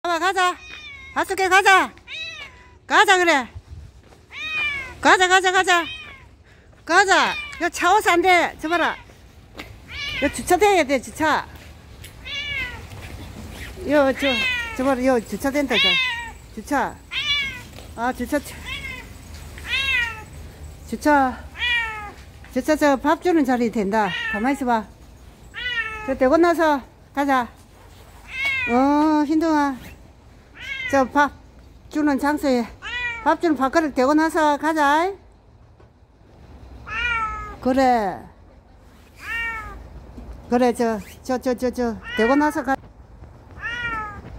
가자. 하숙해 가자. 가자 그래. 가자. 가자. 야 차 와서 안 돼. 저 봐라. 야 주차돼야 돼 주차. 저 봐라. 요 주차된다 주차. 아 주차 저 밥 주는 자리 된다. 가만히 있어봐. 저 되고 나서 가자. 흰둥아. 저 밥 주는 장소에 밥 주는 밥그릇 되고 나서 가자. 그래 저 되고 나서 가.